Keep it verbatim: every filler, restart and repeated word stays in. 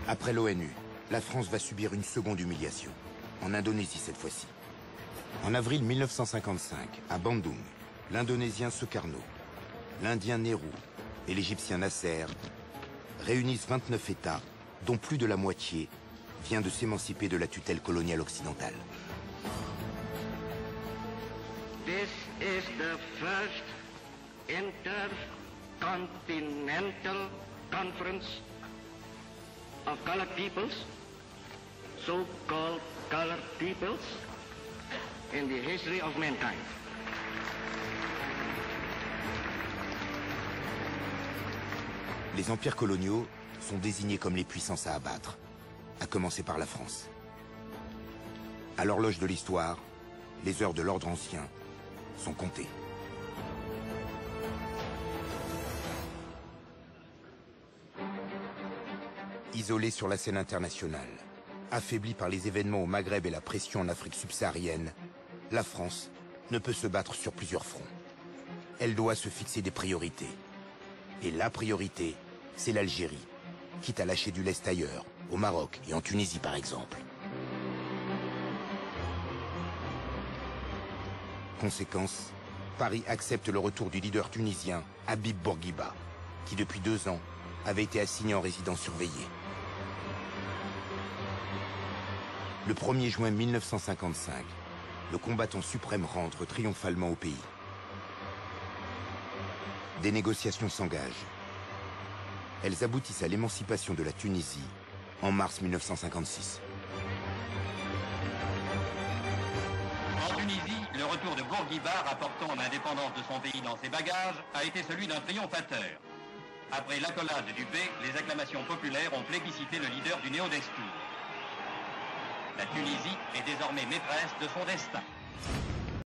Après l'O N U, la France va subir une seconde humiliation, en Indonésie cette fois-ci. En avril mille neuf cent cinquante-cinq, à Bandung, l'Indonésien Sukarno, l'Indien Nehru et l'Égyptien Nasser réunissent vingt-neuf États, dont plus de la moitié vient de s'émanciper de la tutelle coloniale occidentale. This is the first intercontinental conference of colored peoples, so-called colored peoples, in the history of mankind. Les empires coloniaux sont désignés comme les puissances à abattre, à commencer par la France. À l'horloge de l'histoire, les heures de l'ordre ancien sont comptées. Isolée sur la scène internationale, affaiblie par les événements au Maghreb et la pression en Afrique subsaharienne, la France ne peut se battre sur plusieurs fronts. Elle doit se fixer des priorités. Et la priorité, c'est l'Algérie, quitte à lâcher du lest ailleurs, au Maroc et en Tunisie par exemple. Conséquence, Paris accepte le retour du leader tunisien Habib Bourguiba, qui depuis deux ans avait été assigné en résidence surveillée. Le premier juin mille neuf cent cinquante-cinq, le combattant suprême rentre triomphalement au pays. Des négociations s'engagent. Elles aboutissent à l'émancipation de la Tunisie en mars mille neuf cent cinquante-six. En Tunisie, le retour de Bourguiba, rapportant l'indépendance de son pays dans ses bagages, a été celui d'un triomphateur. Après l'accolade du Bey, les acclamations populaires ont plébiscité le leader du Néo-Destour. La Tunisie est désormais maîtresse de son destin.